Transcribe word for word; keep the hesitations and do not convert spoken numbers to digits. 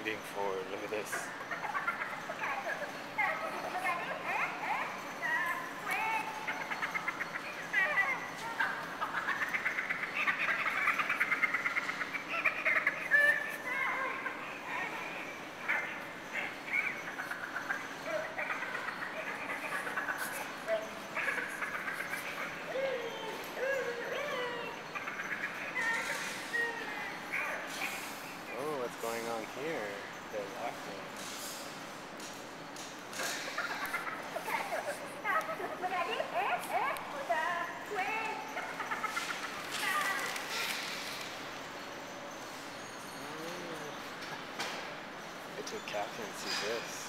waiting for. Look at this. Oh, what's going on here? They're laughing. Wait till Catherine sees this.